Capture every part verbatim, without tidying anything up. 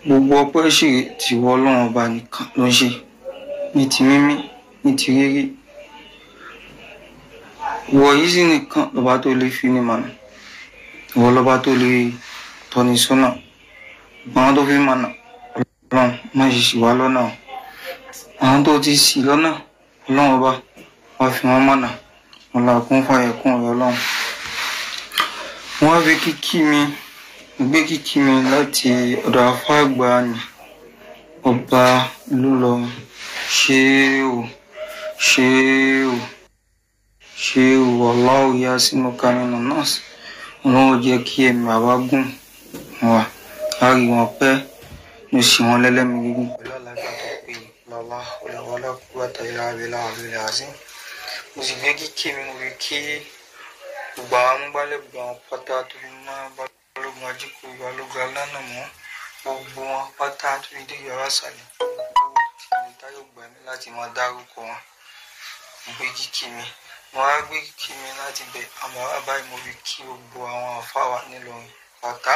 gbogbo ọpẹ́ sì ti wọ Ọlọ́run ọba nìkan ló ń ṣe ní ti mímí ní ti rírí wọ yìí sì nìkan lọ́ba tó lè fi ní mànà ìwọ lọ́ba tó lè tọ́ni sọ́nà àwọn tó fi mànà Ọlọ́run má ṣe ṣì wá lọ́nà àwọn tó ti ṣì lọ́nà Ọlọ́run ọba wá fi wọ́n mànà ọ̀la kún fàyẹ̀kún ọ̀rọ̀ Ọlọ́run wọ́n á fi kíkí mi gbé kíkí mi láti ọ̀dọ̀ àfá àgbà ni ọba lúlọ ṣéèwò ṣéèwò ṣéèwò Allahu yasimuka minan nas Ọlọ́run jẹ́ kí ẹ̀mí àwa gùn wà á rí wọn pẹ́ ní sì wọn lẹ́lẹ́mìí gígùn pẹ̀lú àlàáfíà tó pé lọ́lá ọ̀làwọ́lá quwwata illa billahi al-aliyyil azim mo sì gbé kíkí mi mo fi kí gbogbo àwọn amúgbálẹ̀ gbogbo àwọn pátá tó fi máa bá balógun ajíkò balógun alánàmọ́ gbogbo wọn pátá tó fi dé yàrá sàlẹ̀ ní táyọ̀ gbà mí láti máa dárúkọ wọn gbé kíkí mi mo á gbé kíkí mi láti bẹ àmọ́ báyìí mo fi kí gbogbo àwọn àfáwà nílọrin pátá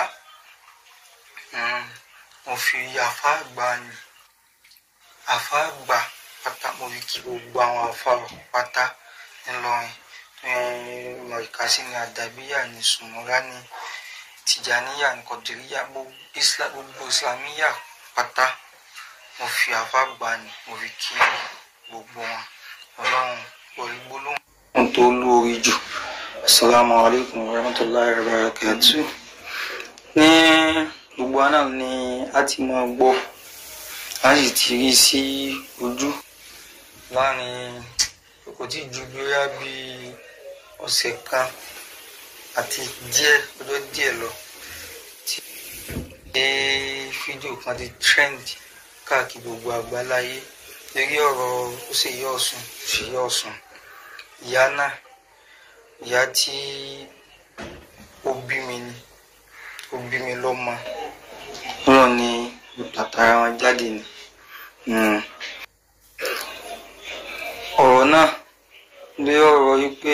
mo fi àfá àgbà ni àfá àgbà pátá mo fi kí gbogbo àwọn àfáwà pátá nílọrin mọ̀ọ́kásí ni àdàbíyà ni sùmọ́rá ni tìjàníyà ní kọ̀dìríyà gbogbo islamiyà pátá mo fi àfá gbà ní mo fi kí gbogbo wọn Ọlọ́run orí gbólóhùn tó lórí jù. Assalamu alaikum warahmatullahi wabarakatuh. Ní gbogbo àná ni a ti máa gbọ́ a sì ti rí sí ojú láàrin kò tí ju bóyá bí ọ̀sẹ̀ kan àti díẹ̀ ọjọ́ díẹ̀ lọ tí fídíò kan ti trend káàkiri gbogbo àgbáláyé lórí ọ̀rọ̀ ó ṣe yọ ọ̀sùn ṣe yọ ọ̀sùn ìyá náà ìyá tí ó bí mi ni ó bí mi lọ́mọ náà ni tàtàrà wọn jáde ni ọ̀rọ̀ náà lé ọ̀rọ̀ yìí pé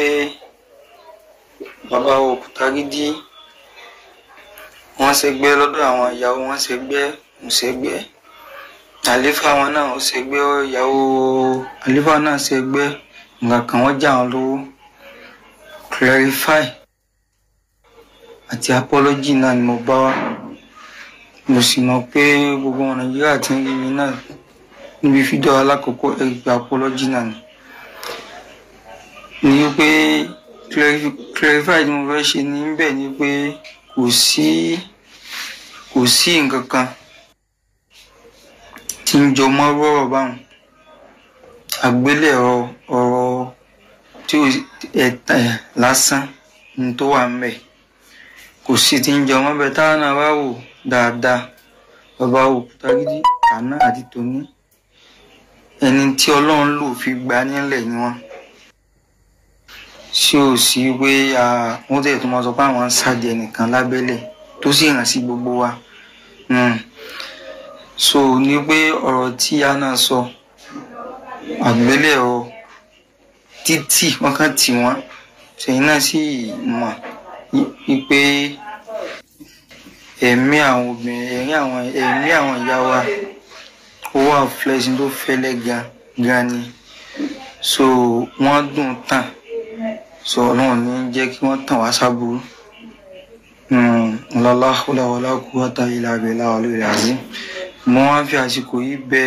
bàbá Òkútagídí wọ́n ṣègbé lọ́dọ̀ àwọn ìyàwó wọn ṣègbé ń ṣègbé àlífà wọn náà ó ṣègbé ìyàwó àlífà náà ṣègbé nǹkan kan wọ́n já wọn lówó clarify àti apology náà ni mo bá wá mo sì mọ̀ pé gbogbo ọmọ Nàìjíríà ti ń rí mi náà níbi fídíò alákọ̀ọ́kọ́ ẹ̀rí pé apology náà ni ni pé clarify tí mo fẹ́ ṣe níbẹ̀ ni pé kò sí kò sí nǹkan kan tí ń jọ mọ́ rọ́rọ̀ báwọn àgbélẹ̀rọ ọ̀rọ̀ tí ẹ̀tàn lásán ní tó wà ńbẹ̀ kò sí tí ń jọ mọ́ bẹ́ẹ̀ táwọn náà bá wò dáadáa bàbá Òkútagídí àná àti tòní ẹni tí Ọlọ́run lò fi gbà nílẹ̀ ni wọ́n ṣé ò sí pé wọ́n tẹ̀ tó máa sọ pé àwọn ń sáàdì ẹnìkan lábẹ́lẹ̀ tó sì hàn sí gbogbo wa so ní pé ọ̀rọ̀ tí a náà sọ àgbélẹ̀rọ títì wọ́n kàn tì wọ́n ṣẹ̀yìn náà sì mọ̀ wípé ẹ̀mí àwọn obìnrin àwọn ẹ̀mí àwọn ìyá wa ó wà flesh tó fẹ́lẹ́ gan gan ni so wọ́n dùn tàn so Ọlọ́run ní jẹ́ kí wọ́n tàn wá sábúrú la hawla wala quwwata illa billahi al-aliyyil azim mo wá fi àsìkò yìí bẹ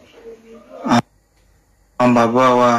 àwọn bàbá wa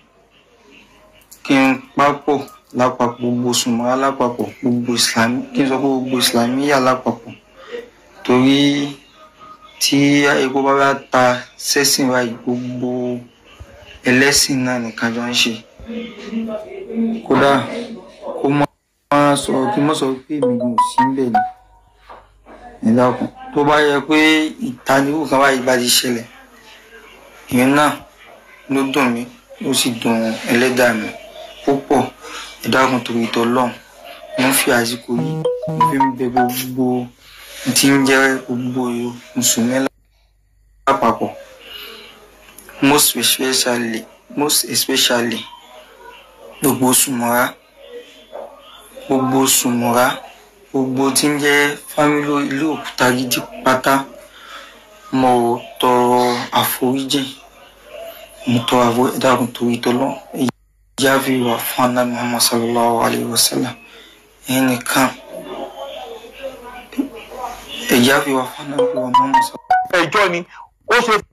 kí n pápọ̀ lápapọ̀ gbogbo sùnmọ́ra lápapọ̀ gbogbo ìsìlámì kí n sọ pé gbogbo ìsìlámíyà lápapọ̀ torí tí epo bá bá ta sẹ́sìn báyìí gbogbo ẹlẹ́sìn náà nìkan jọ ń ṣe kódà kó máa sọ kí n má sọ pé èmi gan ò sí níbẹ̀ ni ìdákun tó bá yẹ pé ìtanirú kan báyìí bá ti ṣẹlẹ̀ ìyẹn náà ló dùn mí ó sì dùn ẹlẹ́dàá mi púpọ̀ ìdákun torí t'Ọlọ́run mo ń fi àsìkò yìí mo fi ń bẹ gbogbo tí ń jẹ́ gbogbo mùsùlùmí lápapọ̀ most especially most especially gbogbo sùmọ́ra gbogbo sùmọ́ra gbogbo tí ń jẹ́ fámílì ìlú Òkútagídí pátá mo tọrọ àforíjì mo tọrọ àforíjì dákun torí tọlọ́run ìjà fi wà fún Ànábì Muhammad sallallahu alayhi wa sallam ẹnìkan ìjà fi wà fún Ànábì Muhammad sallallahu. ẹjọ́ ni ó ṣe